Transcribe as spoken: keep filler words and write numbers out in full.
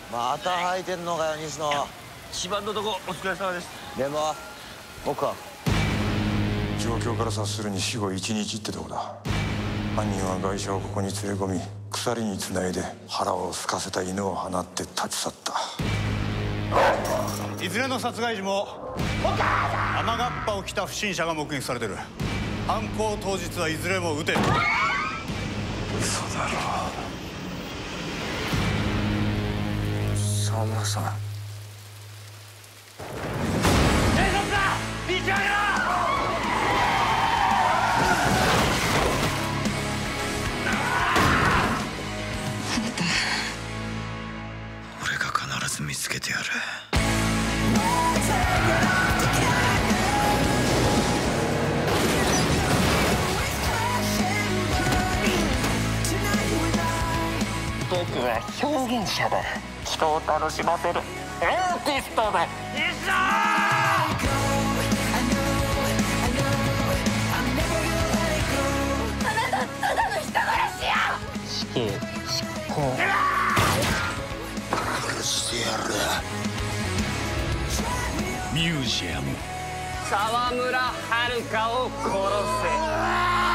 また吐いてんのかよ西野。 一番のとこお疲れ様です。 でも僕は状況から察するに死後一日ってとこだ。犯人はガイシャをここに連れ込み鎖につないで腹を空かせた犬を放って立ち去った。 いずれの殺害時も雨がっぱを着た不審者が目撃されてる。犯行当日はいずれも撃て。 嘘だろ。沢村さん。 警察だ！道を上げろ！ 俺が必ず見つけてやる。 僕は表現者だ。人を楽しませるアーティストだ。 西野！ あなたただの人殺しよ。 死刑執行。 殺してやる。 ミュージアム。 沢村遥を殺せ。